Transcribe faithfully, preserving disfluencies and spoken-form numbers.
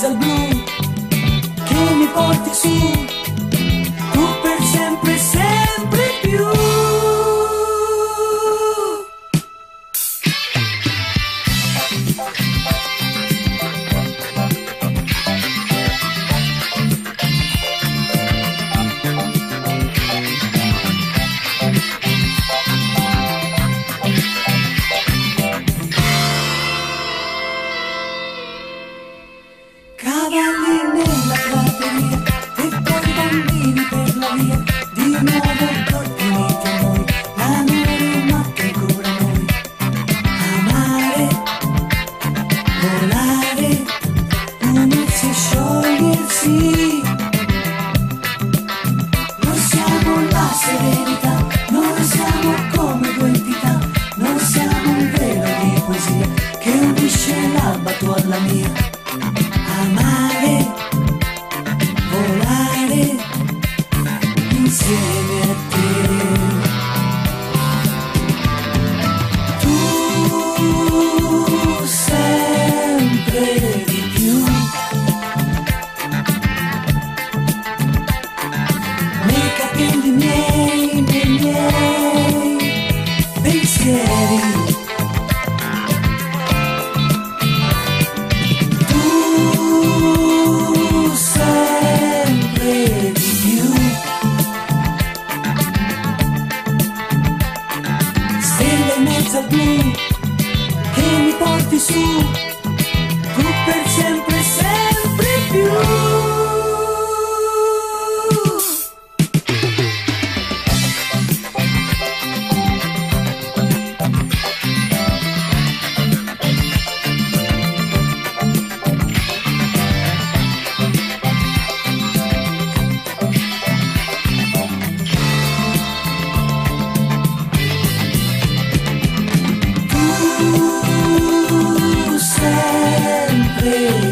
mezzo al blu, che mi porti su, tu per sempre, sempre più. Cavalli nella prateria e poi bambini per la via, di nuovo corpi uniti a noi, l'amore ma che ancora noi. Amare, volare, unirsi e sciogliersi. Noi siamo la serenità, noi siamo come due entità, noi siamo un velo di poesia che unisce l'alba tua alla mia. Amare, volare insieme a te. Tu sempre di più, nei capelli miei, nei miei pensieri. Mezzo blu, che mi porti su, tu per sempre, sempre più. Sempre